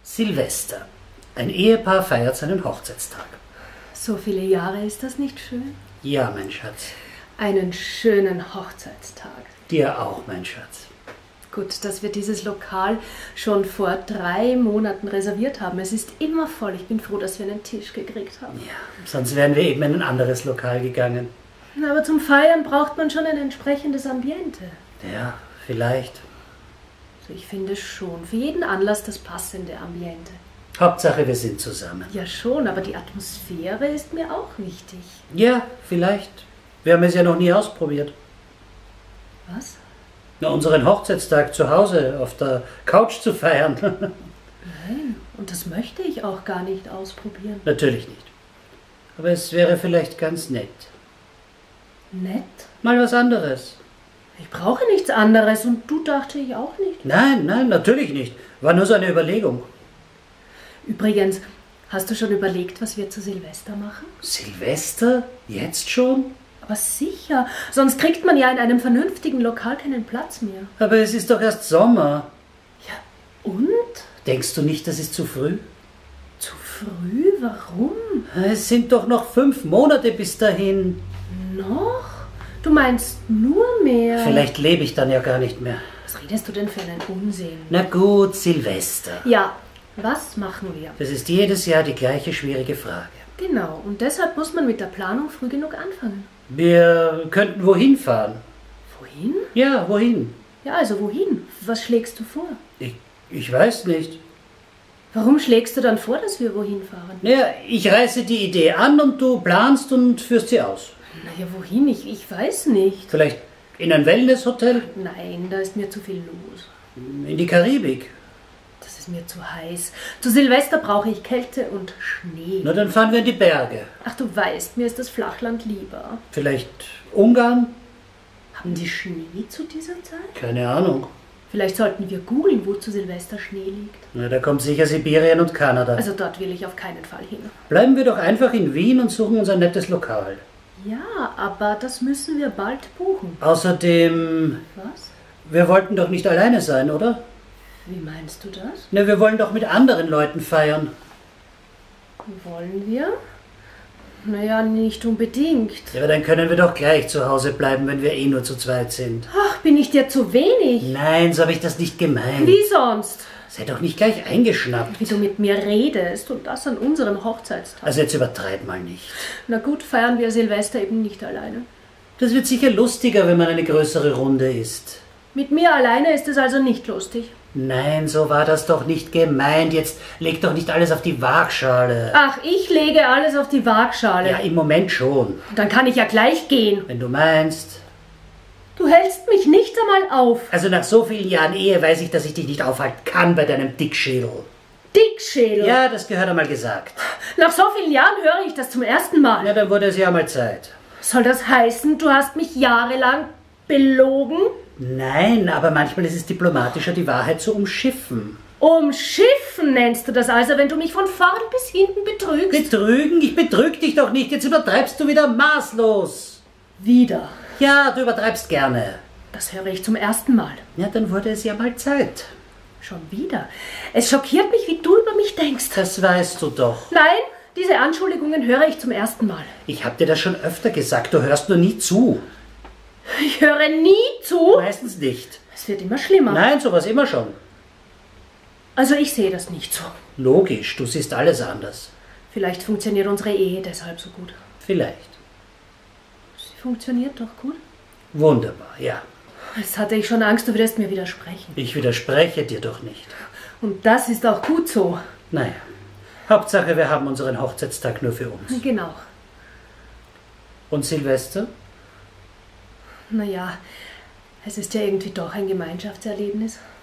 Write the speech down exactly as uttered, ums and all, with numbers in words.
Silvester. Ein Ehepaar feiert seinen Hochzeitstag. So viele Jahre, ist das nicht schön? Ja, mein Schatz. Einen schönen Hochzeitstag. Dir auch, mein Schatz. Gut, dass wir dieses Lokal schon vor drei Monaten reserviert haben. Es ist immer voll. Ich bin froh, dass wir einen Tisch gekriegt haben. Ja, sonst wären wir eben in ein anderes Lokal gegangen. Aber zum Feiern braucht man schon ein entsprechendes Ambiente. Ja, vielleicht. Also ich finde schon, für jeden Anlass das passende Ambiente. Hauptsache, wir sind zusammen. Ja schon, aber die Atmosphäre ist mir auch wichtig. Ja, vielleicht. Wir haben es ja noch nie ausprobiert. Was? Na, unseren Hochzeitstag zu Hause auf der Couch zu feiern. Nein, und das möchte ich auch gar nicht ausprobieren. Natürlich nicht. Aber es wäre vielleicht ganz nett. Nett? Mal was anderes. Ich brauche nichts anderes und du dachte ich auch nicht. Nein, nein, natürlich nicht. War nur so eine Überlegung. Übrigens, hast du schon überlegt, was wir zu Silvester machen? Silvester? Jetzt schon? Aber sicher, sonst kriegt man ja in einem vernünftigen Lokal keinen Platz mehr. Aber es ist doch erst Sommer. Ja, und? Denkst du nicht, das ist zu früh? Zu früh? Warum? Es sind doch noch fünf Monate bis dahin. Noch? Du meinst nur mehr? Vielleicht lebe ich dann ja gar nicht mehr. Was redest du denn für einen Unsinn? Na gut, Silvester. Ja, was machen wir? Das ist jedes Jahr die gleiche schwierige Frage. Genau, und deshalb muss man mit der Planung früh genug anfangen. Wir könnten wohin fahren. Wohin? Ja, wohin? Ja, also wohin? Was schlägst du vor? Ich, ich weiß nicht. Warum schlägst du dann vor, dass wir wohin fahren? Naja, ich reiße die Idee an und du planst und führst sie aus. Naja, wohin? Ich, ich weiß nicht. Vielleicht in ein Wellnesshotel? Nein, da ist mir zu viel los. In die Karibik? Das ist mir zu heiß. Zu Silvester brauche ich Kälte und Schnee. Na, dann fahren wir in die Berge. Ach, du weißt, mir ist das Flachland lieber. Vielleicht Ungarn? Haben die Schnee zu dieser Zeit? Keine Ahnung. Vielleicht sollten wir googeln, wo zu Silvester Schnee liegt. Na, da kommt sicher Sibirien und Kanada. Also dort will ich auf keinen Fall hin. Bleiben wir doch einfach in Wien und suchen uns ein nettes Lokal. Ja, aber das müssen wir bald buchen. Außerdem, Was? wir wollten doch nicht alleine sein, oder? Wie meinst du das? Na, wir wollen doch mit anderen Leuten feiern. Wollen wir? Naja, nicht unbedingt. Ja, aber dann können wir doch gleich zu Hause bleiben, wenn wir eh nur zu zweit sind. Ach, bin ich dir zu wenig? Nein, so habe ich das nicht gemeint. Wie sonst? Sei doch nicht gleich eingeschnappt. Wie du mit mir redest und das an unserem Hochzeitstag. Also jetzt übertreib mal nicht. Na gut, feiern wir Silvester eben nicht alleine. Das wird sicher lustiger, wenn man eine größere Runde ist. Mit mir alleine ist es also nicht lustig. Nein, so war das doch nicht gemeint. Jetzt leg doch nicht alles auf die Waagschale. Ach, ich lege alles auf die Waagschale. Ja, im Moment schon. Dann kann ich ja gleich gehen. Wenn du meinst. Du hältst mich nicht einmal auf. Also nach so vielen Jahren Ehe weiß ich, dass ich dich nicht aufhalten kann bei deinem Dickschädel. Dickschädel? Ja, das gehört einmal gesagt. Nach so vielen Jahren höre ich das zum ersten Mal. Ja, dann wurde es ja mal Zeit. Soll das heißen, du hast mich jahrelang belogen? Nein, aber manchmal ist es diplomatischer, die Wahrheit zu umschiffen. Umschiffen nennst du das also, wenn du mich von vorn bis hinten betrügst? Betrügen? Ich betrüg dich doch nicht. Jetzt übertreibst du wieder maßlos. Wieder. Ja, du übertreibst gerne. Das höre ich zum ersten Mal. Ja, dann wurde es ja mal Zeit. Schon wieder. Es schockiert mich, wie du über mich denkst. Das weißt du doch. Nein, diese Anschuldigungen höre ich zum ersten Mal. Ich habe dir das schon öfter gesagt, du hörst nur nie zu. Ich höre nie zu. Meistens nicht. Es wird immer schlimmer. Nein, sowas immer schon. Also ich sehe das nicht so. Logisch, du siehst alles anders. Vielleicht funktioniert unsere Ehe deshalb so gut. Vielleicht. Sie funktioniert doch gut. Wunderbar, ja. Jetzt hatte ich schon Angst, du würdest mir widersprechen. Ich widerspreche dir doch nicht. Und das ist auch gut so. Naja, Hauptsache wir haben unseren Hochzeitstag nur für uns. Genau. Und Silvester? Naja, es ist ja irgendwie doch ein Gemeinschaftserlebnis.